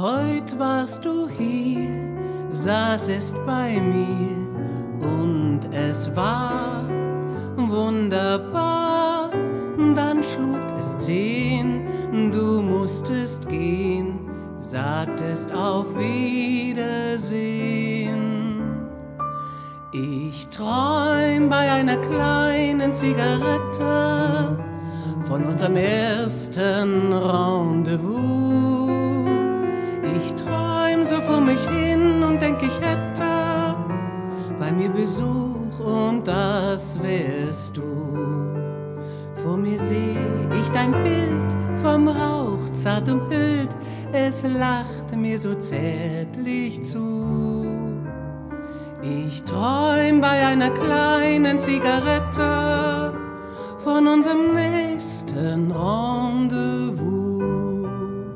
Heut warst du hier, saßest bei mir und es war wunderbar. Dann schlug es 10, du musstest gehen, sagtest auf Wiedersehen. Ich träum bei einer kleinen Zigarette von unserem ersten Rendezvous. Ich träum so vor mich hin und denk, ich hätte bei mir Besuch und das wärst du. Vor mir seh ich dein Bild vom Rauch zart umhüllt, es lacht mir so zärtlich zu. Ich träum bei einer kleinen Zigarette von unserem nächsten Rendezvous.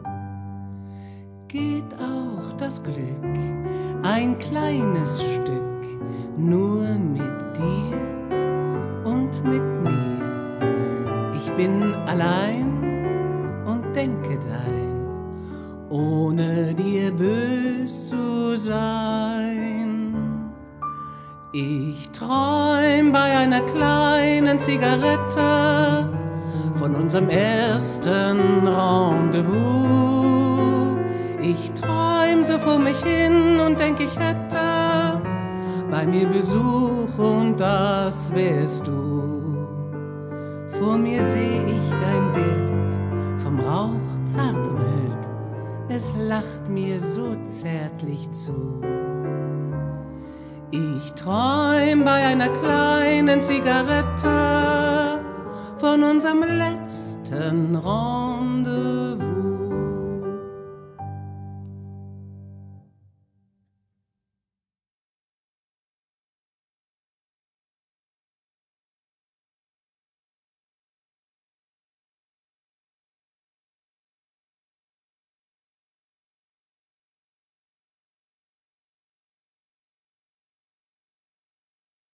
Geht auch das Glück ein kleines Stück nur mit dir und mit mir. Ich bin allein und denke dein, ohne dir bös zu sein. Ich träum bei einer kleinen Zigarette von unserem ersten Rendezvous. Ich träum so vor mich hin und denk, ich hätte bei mir Besuch und das wärst du. Vor mir seh ich dein Bild vom Rauch zart umhüllt, es lacht mir so zärtlich zu. Ich träum bei einer kleinen Zigarette von unserem letzten Rendezvous.